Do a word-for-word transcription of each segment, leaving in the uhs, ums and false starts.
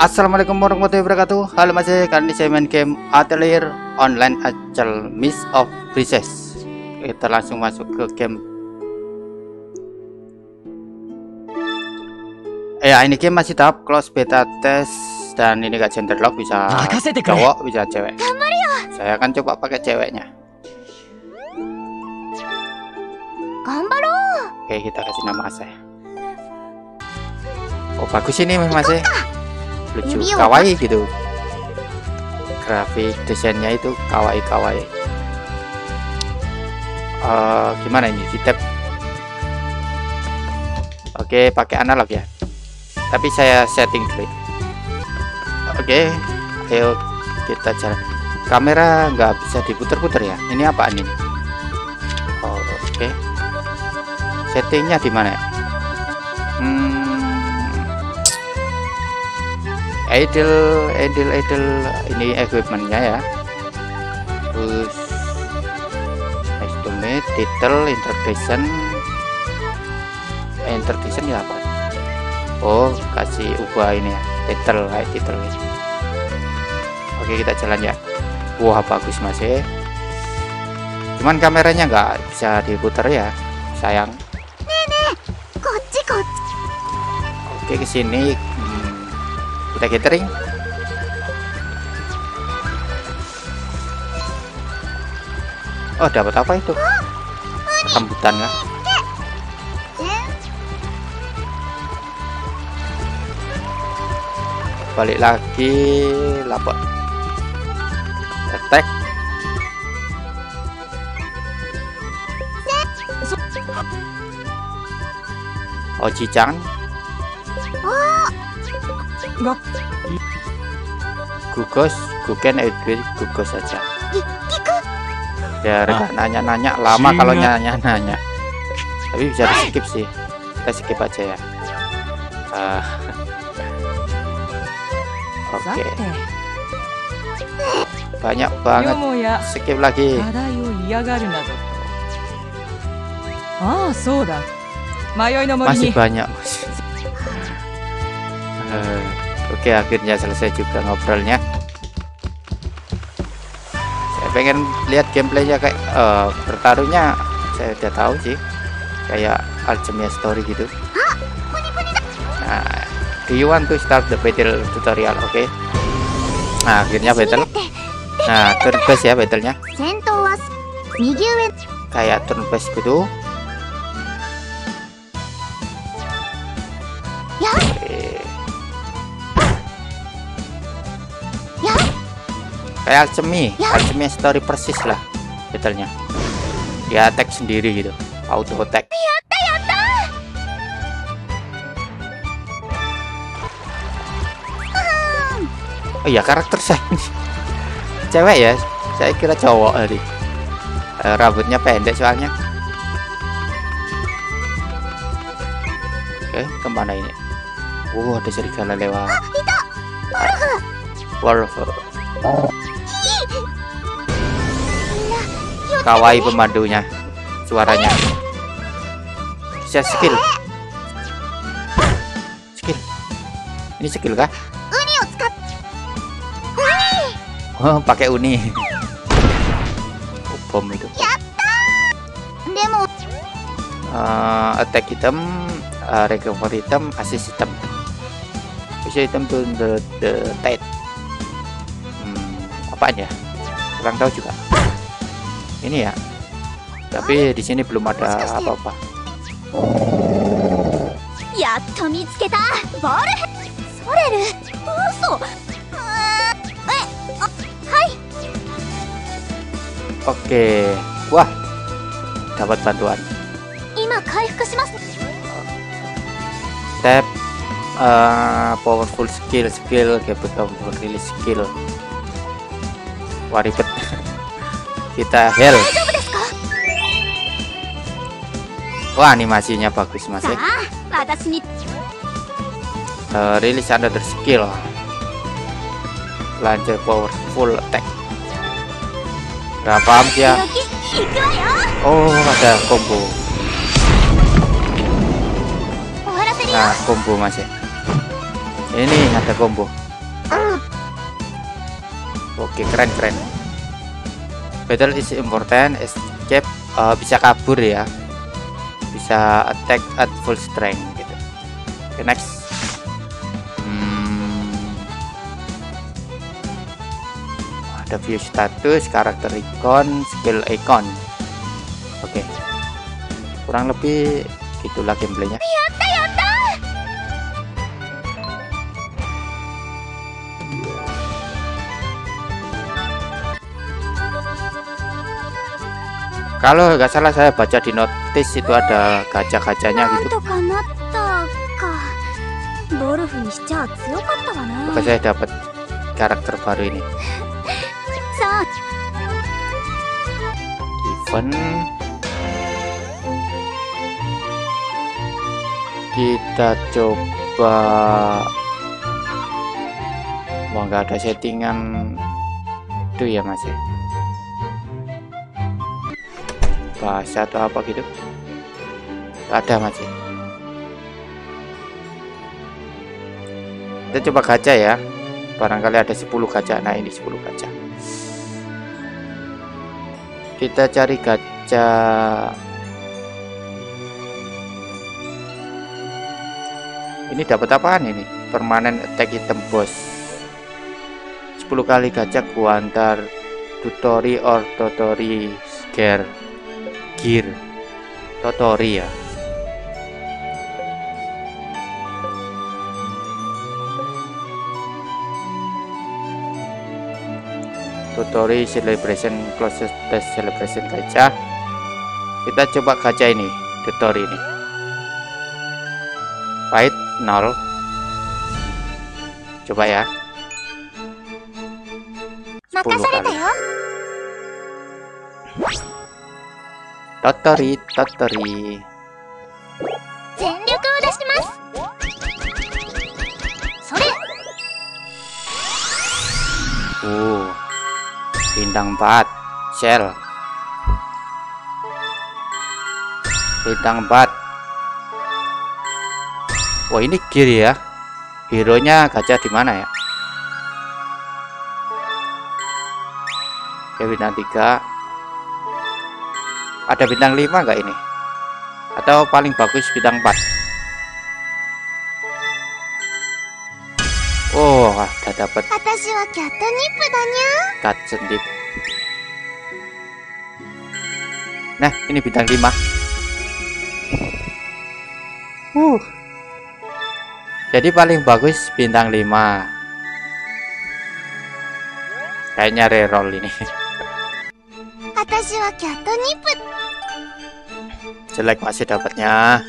Assalamualaikum warahmatullahi wabarakatuh. Halo Mas, kali ini saya main game Atelier Online Acel Mist of Princess. Kita langsung masuk ke game. Ya, ini game masih tahap close beta test dan ini gak gender lock, bisa cowok bisa cewek. Saya akan coba pakai ceweknya. Oke, kita kasih nama saya. Oh, bagus ini Mas. Lucu, kawaii gitu. Grafik desainnya itu kawaii kawaii. Uh, gimana ini di tab? Oke, pakai analog ya. Tapi saya setting dulu. Oke, ayo kita jalan. Kamera nggak bisa diputar-putar ya. Ini apaan ini? Oh, oke. Settingnya di mana? Hmm. Idle, idle, idle, ini equipmentnya ya. Terus estimate, title, introduction, introduction ya apa? Oh, kasih ubah ini ya, title, kayak title ini. Oke, kita jalan ya. Wah, bagus Mas ya. Cuman kameranya nggak bisa diputar ya, sayang. Oke, kesini. Kita gathering. Oh, dapat apa itu? Rambutan ya. Balik lagi, lapor. Attack. Oh, cicang. Gugos, gugen, edwin, gugos saja. Ya, ah. nanya-nanya lama kalau nanya-nanya. Tapi bisa di skip sih. Kita skip aja ya. Uh. Oke. Okay. Banyak banget. Skip lagi. Masih banyak. uh. Oke, akhirnya selesai juga ngobrolnya. Saya pengen lihat gameplaynya kayak uh, bertaruhnya. Saya udah tahu sih, kayak Alchemy Story gitu. Nah, do you want to start the battle tutorial? Oke. Okay. Nah, akhirnya battle. Nah, turn based ya battlenya. Kayak turn based gitu. Kayak Alchemy, Alchemy Story persis lah battlenya. Dia attack sendiri gitu, auto attack. Oh iya, karakter saya cewek ya, saya kira cowok tadi. Uh, rambutnya pendek soalnya. Oke, kemana ini? Wow, ada serigala lewat. Wolf. Kawaii pemandunya, suaranya. Bisa skill. Skill. Ini skill kah? Oh, pakai uni. Oh, bom itu. Uh, attack item, uh, recover item, assist item. Bisa item to the the tight. Hmm, apaan ya? Kurang tahu juga. Ini ya, tapi di sini belum ada apa-apa. Oke, wah, dapat bantuan. Tap uh, powerful skill, skill, capital release skill. Wah, ribet. Kita heal. Wah, animasinya bagus Mas. Uh, release another skill. Launcher powerful attack. Berapa ya? Oh, ada combo. Nah, combo Mas ya. Ini ada combo. Oke, keren keren. Battle is important. Escape, uh, bisa kabur ya, bisa attack at full strength gitu. Oke, next. hmm, ada view status, karakter icon, skill icon. Oke, kurang lebih gitulah gameplaynya. Kalau nggak salah saya baca di notis itu ada gacha-gachanya gitu. Maka saya dapat karakter baru ini. Event. Kita coba. Wah, nggak ada settingan itu ya mas ya. Bahasa atau apa gitu, ada mas ya. Kita coba gacha ya, barangkali ada sepuluh gacha. Nah ini sepuluh gacha, kita cari gacha. Ini dapat apaan ini? Permanent attack item boss, sepuluh kali gacha kuantar tutori or totori gear gear totori ya. Tutori celebration closest test celebration gacha. Kita coba gacha ini, tutori ini. Fight nol. Coba ya. sepuluh kali. Totori, totori. Uh, bintang empat, shell. Bintang empat. Wah ini gear ya. Hero nya gacha di mana ya? Oke, bintang tiga. Ada bintang lima enggak ini? Atau paling bagus bintang empat? Oh, ada dapat Catnip. Nah, ini bintang lima. Uh. Jadi paling bagus bintang lima. Kayaknya reroll ini. Jelek masih dapatnya.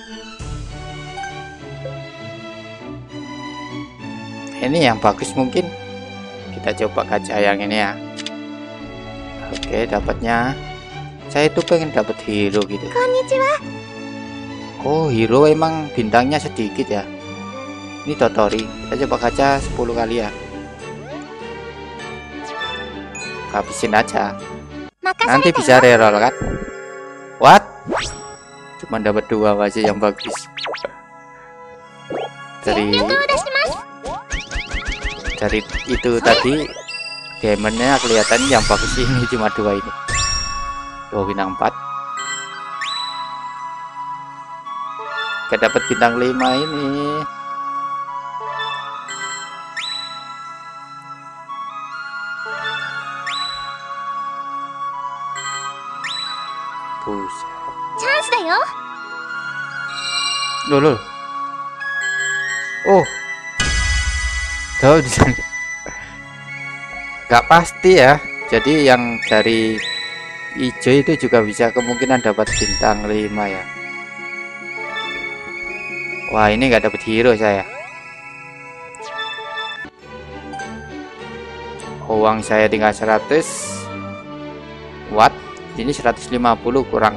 Ini yang bagus mungkin. Kita coba gacha yang ini ya. Oke, dapatnya. Saya itu pengen dapat hero gitu. Oh, hero emang bintangnya sedikit ya. Ini totori. Kita coba gacha sepuluh kali ya. Habisin aja. Nanti bisa reroll kan? What? Cuma dapat dua aja yang bagus. Dari dari itu tadi diamondnya kelihatan yang bagus ini cuma dua ini. Dua bintang empat. Kita dapat bintang lima ini. Buset. Loh, loh. Oh. Tahu nggak pasti ya. Jadi yang dari hijau itu juga bisa kemungkinan dapat bintang lima ya. Wah, ini nggak dapat hero saya. Uang saya tinggal seratus. What? Ini seratus lima puluh kurang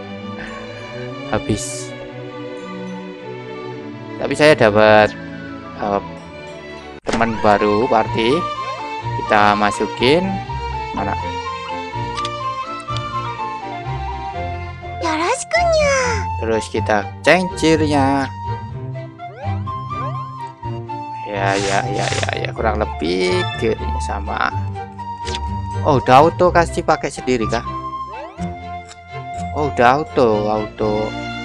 habis. Tapi saya dapat uh, teman baru party. Kita masukin mana? Terus kita cengcirnya. Ya ya ya ya ya kurang lebih gearnya sama. Oh, udah auto kasih pakai sendiri kah? Oh, udah auto, auto.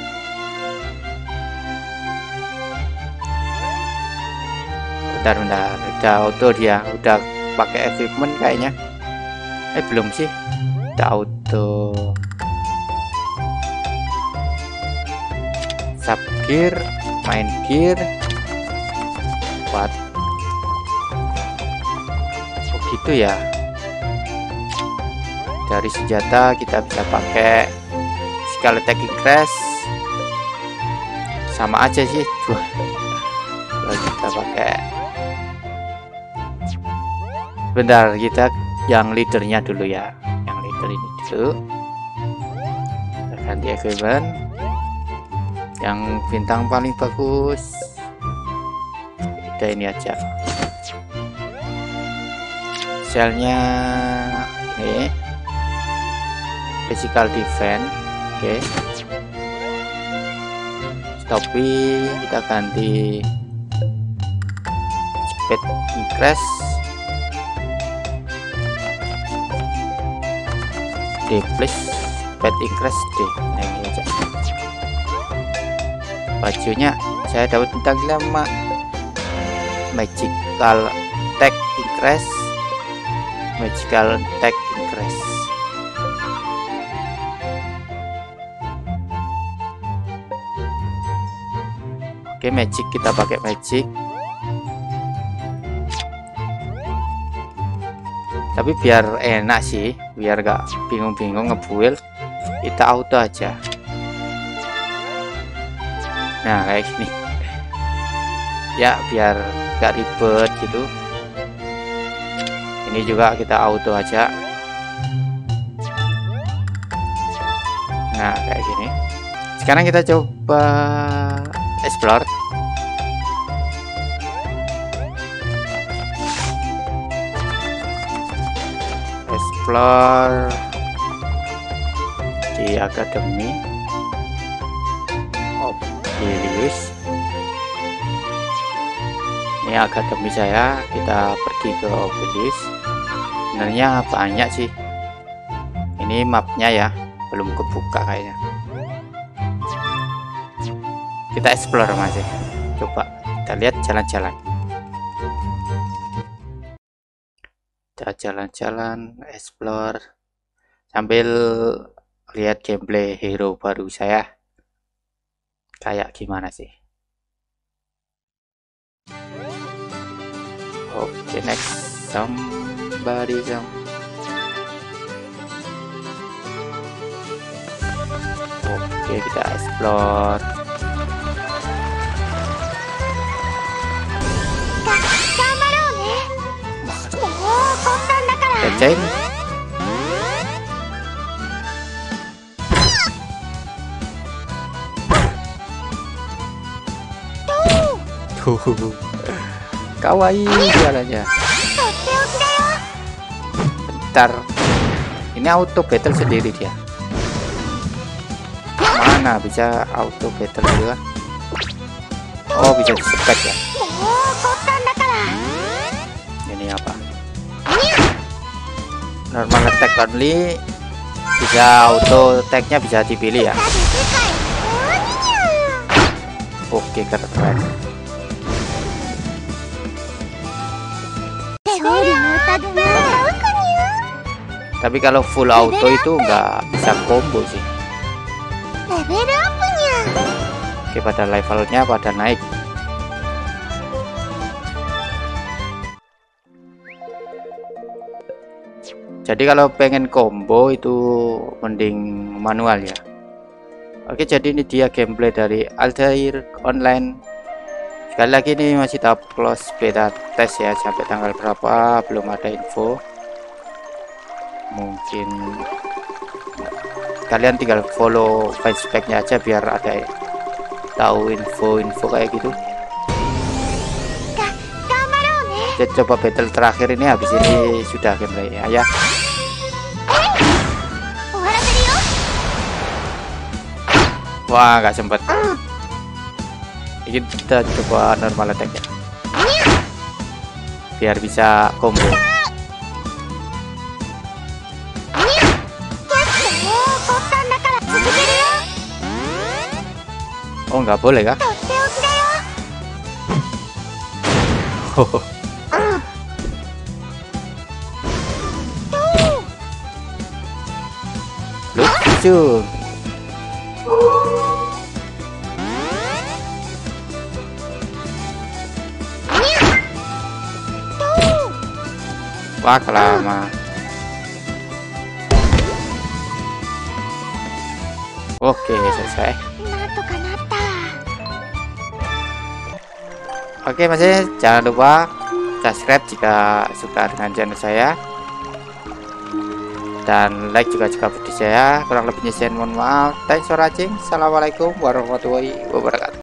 Bentar, bentar. Udah auto dia, udah pakai equipment kayaknya. Eh, belum sih. Udah auto. Sub gear, main gear. What? Oh, gitu ya. Dari senjata kita bisa pakai skill attacking crash, sama aja sih dua. Kita pakai, bentar, kita yang leadernya dulu ya, yang leader ini dulu. Kita ganti equipment yang bintang paling bagus, kita ini aja. Selnya ini physical defense, oke. Okay. Stopping kita ganti speed increase, D plus speed increase D. Nah, ini aja. Bajunya saya dapat bintang lima, magical attack increase, magical attack increase. Oke, magic kita pakai magic. Tapi biar enak sih, biar gak bingung-bingung ngebuild, kita auto aja. Nah, kayak gini. Ya, biar gak ribet gitu. Ini juga kita auto aja. Nah, kayak gini. Sekarang kita coba explore. Explore di Academy Obelius. Ini akademi saya, kita pergi ke Obelius. Sebenarnya banyak sih. Ini mapnya ya, belum kebuka kayaknya. Kita explore masih. Coba kita lihat jalan-jalan. Kita jalan-jalan, explore sambil lihat gameplay hero baru saya. Kayak gimana sih? Oke, okay, next somebody some. Oke, okay, kita explore. Ceng. Tuh, kawaii jalannya. Bentar, ini auto battle sendiri dia. Mana bisa auto battle juga? Oh, bisa disekat ya. Ini apa? Normal attack only, bisa auto attack-nya bisa dipilih ya. Oke, keren. Tapi kalau full auto itu nggak bisa combo sih. Oke, pada levelnya pada naik. Jadi kalau pengen combo itu mending manual ya. Oke, jadi ini dia gameplay dari Altair Online. Sekali lagi ini masih tahap close beta test ya, sampai tanggal berapa belum ada info. Mungkin kalian tinggal follow fanspage-nya aja biar ada tahu info-info kayak gitu. Kita coba battle terakhir ini, habis ini sudah gameplaynya ya. Wah, nggak sempet. Ini kita coba normal attack ya, biar bisa combo. nggak boleh kah? Lucu. Wah, kelama. Oke, selesai. Oke, masih jangan lupa subscribe jika suka dengan channel saya, dan like juga jika video saya kurang lebihnya saya mohon maaf. Thanks for watching. Assalamualaikum warahmatullahi wabarakatuh.